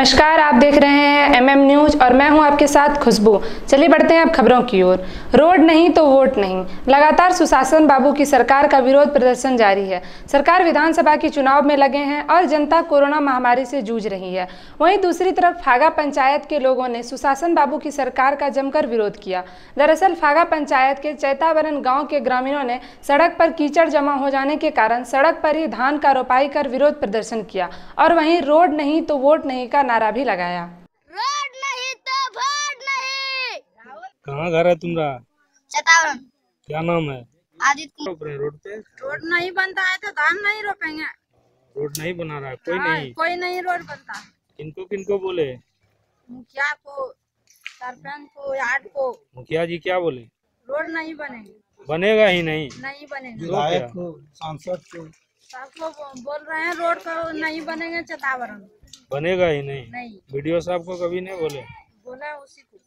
नमस्कार, आप देख रहे हैं MM न्यूज और मैं हूं आपके साथ खुशबू। चलिए बढ़ते हैं अब खबरों की ओर। रोड नहीं तो वोट नहीं, लगातार सुशासन बाबू की सरकार का विरोध प्रदर्शन जारी है। सरकार विधानसभा के चुनाव में लगे हैं और जनता कोरोना महामारी से जूझ रही है। वहीं दूसरी तरफ फागा पंचायत के लोगों ने सुशासन बाबू की सरकार का जमकर विरोध किया। दरअसल फागा पंचायत के चैतावरन गाँव के ग्रामीणों ने सड़क पर कीचड़ जमा हो जाने के कारण सड़क पर ही धान का रोपाई कर विरोध प्रदर्शन किया और वहीं रोड नहीं तो वोट नहीं का नारा भी लगाया। रोड नहीं तो वोट नहीं। कहाँ घर है तुम्हारा? चैतावरन। क्या नाम है? आदित्य। रोड पे रोड नहीं बनता है तो धान नहीं रोपेंगे। रोड नहीं बना रहा है कोई? कोई नहीं रोड बनता। किनको किनको बोले? मुखिया को, सरपंच को, यार्ड को। मुखिया जी क्या बोले? रोड नहीं बनेगी। बनेगा ही नहीं? नहीं बनेगा। विधायक को, सांसद को सबको बोल रहे हैं रोड को नहीं बनेंगे। चैतावरन बनेगा ही नहीं? नहीं। वीडियो साहब को कभी नहीं बोले? बोला उसी को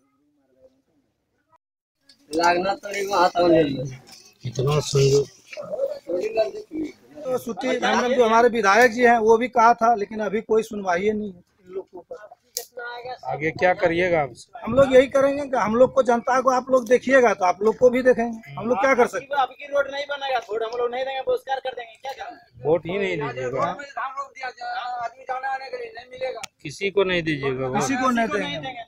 लागना इतना संयोग तो सूची हमने जो हमारे विधायक जी हैं वो भी कहा था, लेकिन अभी कोई सुनवाई नहीं है इन लोग के ऊपर। आगे क्या करिएगा आप? हम लोग यही करेंगे कि हम लोग को, जनता को आप लोग देखिएगा तो आप लोग को भी देखेंगे। हम लोग क्या कर सकते हैं? आपकी रोड नहीं बनेगा, वोट हम लोग नहीं देंगे, बहिष्कार कर देंगे। क्या करेंगे? वोट ही नहीं दीजिएगा? आदमी जाने आने के लिए नहीं मिलेगा, किसी को नहीं दीजिएगा? किसी को नहीं देंगे।